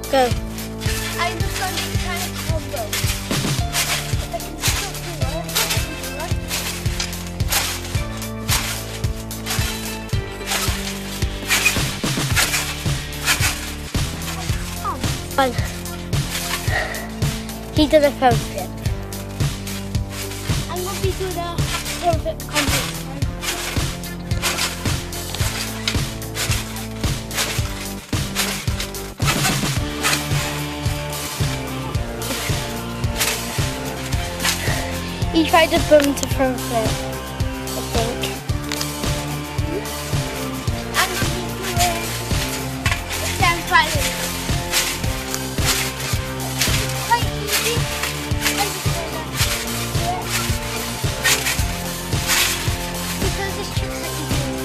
Go. I understand this kind of combo. I can still do it. One. He did a front flip. I'm going to be doing a front flip combo. He tried to bum to front flip, I think. I'm going to be doing the trampoline. Quite easy. I'm just going to do it. Because there's tricks that you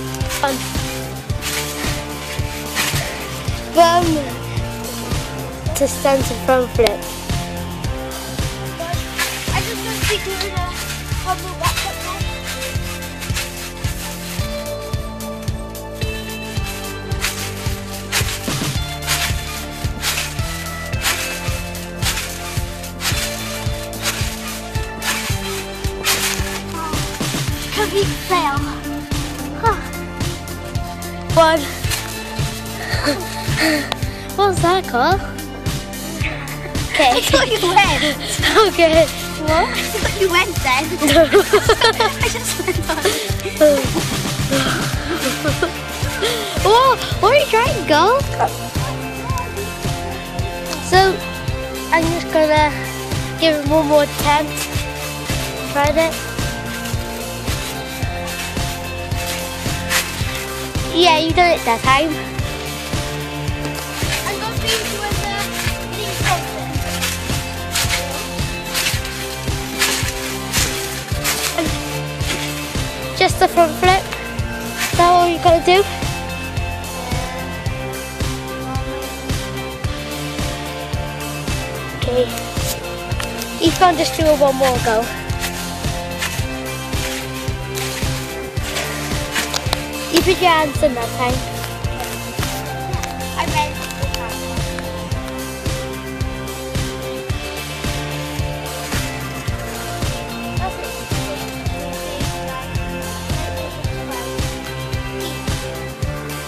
do. Bum to stand to front flip. I just want to be doing a combo back up now. Complete fail. One. What's that called? Okay. I thought you went. Okay. What? I thought you went then. I just went on. Whoa, where are you trying to go? So, I'm just gonna give it one more attempt. Tried it. Yeah, you done it that time. I'm going to be doing the knee crossing. Just the front flip. Is that all you gotta do? Okay. You can't just do it one more go. You put your hands in that time.